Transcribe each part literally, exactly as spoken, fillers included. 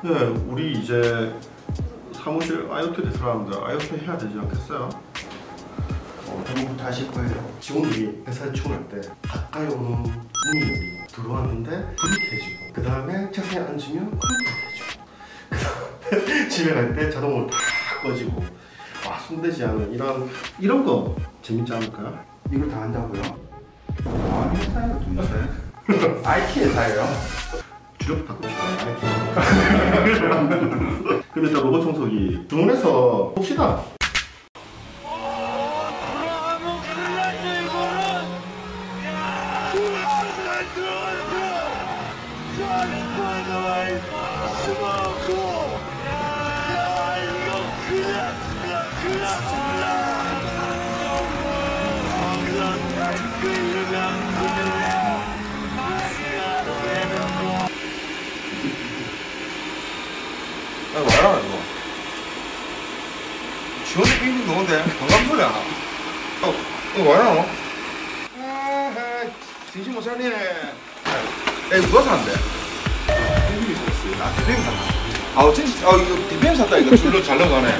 네, 우리 이제 사무실 아이오티 대표라는데 아이오티 해야 되지 않겠어요? 어, 누구부터 하실 거예요? 직원들이 회사에 출근할 때 가까이 오는 문이 열리고 들어왔는데 불이 켜지고 그 다음에 책상에 앉으면 컴퓨터가 켜지고 그 다음에 집에 갈 때 자동으로 다 꺼지고 와 손대지 않은 이런 이런 거 재밌지 않을까요? 이걸 다 한다고요? 아, 회사예요 도대체? 아이티 회사예요? 주력 바꾸고 싶어요. 그럼 일단 로봇 청소기 주문해서 봅시다. 아, 뭐야 이거? 지원이 빙빙 도는데 반감 소리 안 나. 어, 이거 뭐야? 아, 진심 못 살리네. 야, 누가 샀는데? 땡기기 있었어요. 나 디비엠 샀나? 아, 진짜, 아, 이거 디비엠 샀다. 이거 줄로 잘 나가네.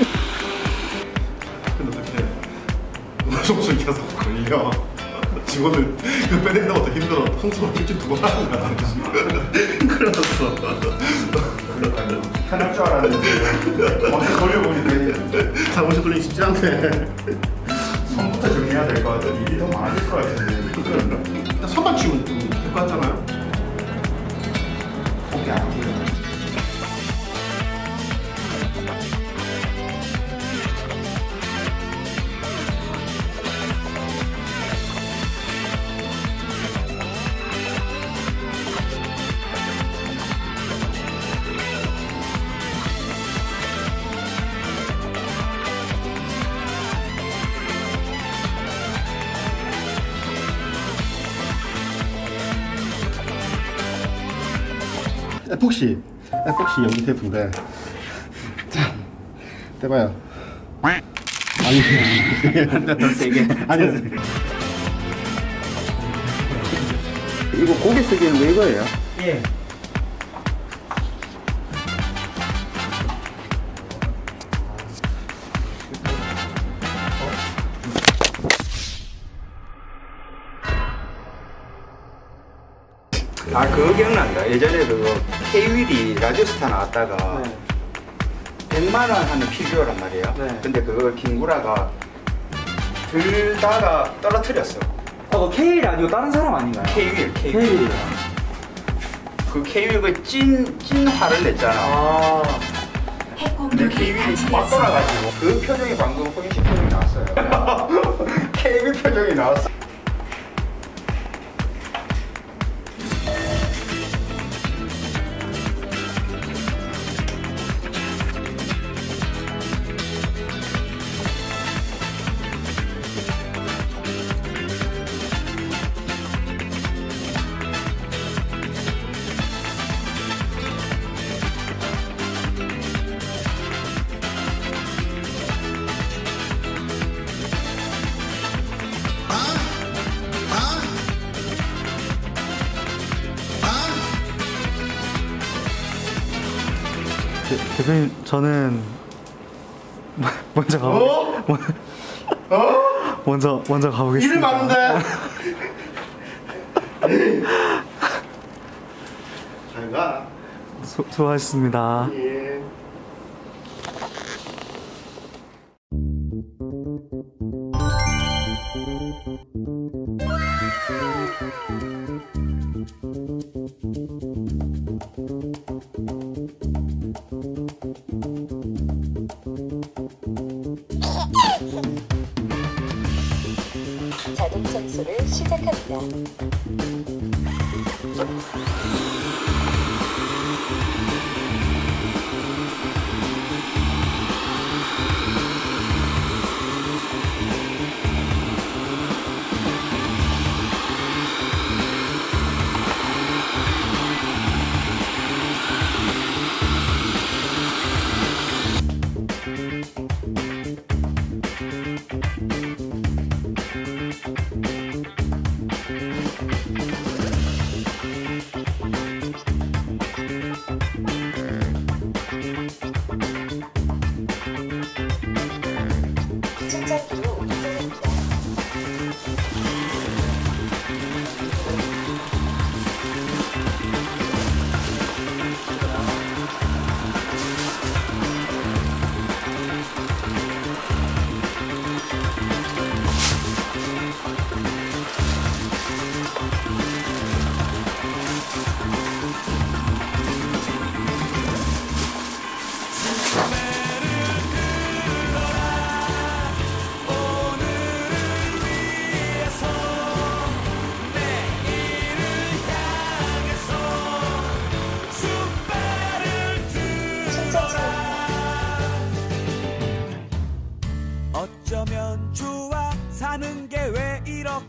근데 어떻게 로봇 청소기 계속 걸려. 직원들 그 빼낸다고 더 힘들어. 청소를 일찍 두고 하는 거야. 큰일 났어. 그러니까요. 편할 줄 알았는데 먼저 돌려보니까 사무실 돌리기 쉽지 않네. 손부터 정리해야 될 것 같은데 일이 더 많아질 것 같은데 선반 치우면 좀 될 것 같잖아요? 오케이 안 돼요. 에폭시 에폭시 연기 테이프인데 자 떼봐요. 아니 더 세게. 아니 이거 고개 쓰기는 왜 이거예요? 예. 아 그거 기억난다. 예전에 그거 K-윌이 라디오스타 나왔다가 네. 백만 원 하는 피규어란 말이에요. 네. 근데 그걸 김구라가 들다가 떨어뜨렸어. 어, K 라디오 다른 사람 아닌가요? K-윌, K-윌. K. 그 K-윌 그 찐, 찐 화를 냈잖아. 아. 근데 K-윌이 막 돌아가지고 그 표정이 방금 호인식 표정이 나왔어요. K-윌 표정이 나왔어. 대표님, 저는 먼저 가. 어? 어? 먼저 먼저 가보겠습니다. 일이 많은데. 잘 가. 수, 수고하셨습니다. 예. 자동 청소를 시작합니다.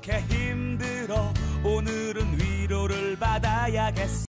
이렇게 힘들어 오늘은 위로를 받아야겠어.